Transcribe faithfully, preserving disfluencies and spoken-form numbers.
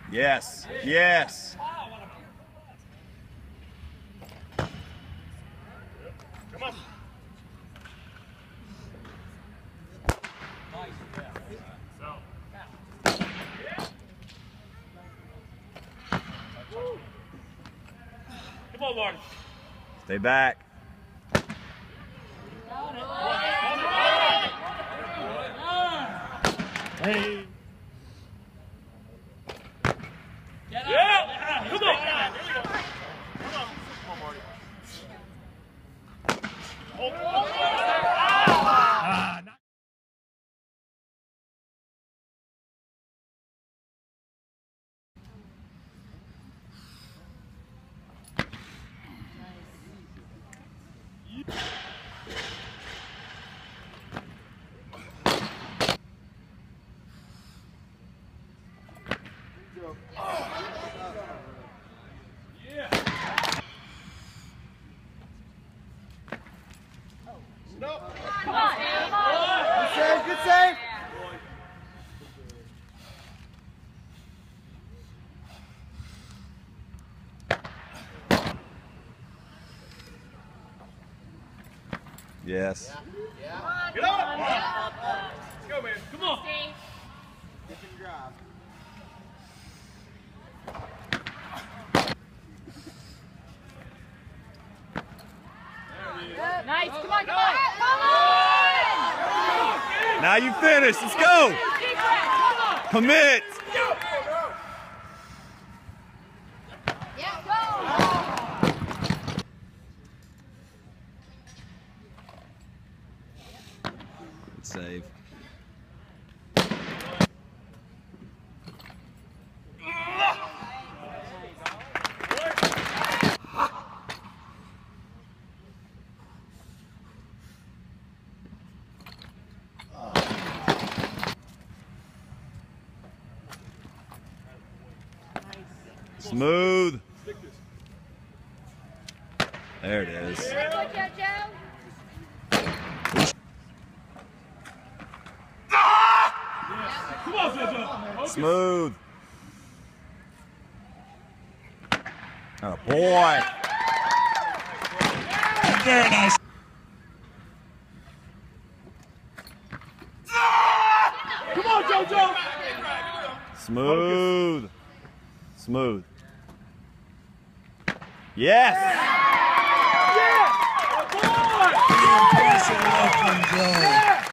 Yes. Yes. Come on. Come on, Marty. Stay back. Hey. Yeah. Come on. Come on. Come on, Marty. Ah, not No. Come on, come on. Good save, good save. Yes. Yeah. get up. Let's go, man. Come on. Get him drive. Nice, come on, come on, come on! Now you finish. Let's go. Commit. Yeah, go! Good save. Smooth. There it is. Come on, Jojo. Smooth. Oh boy. Very nice. Come on, Jojo. Smooth. Smooth. Yes. Yeah. Boy. Impressive left and go.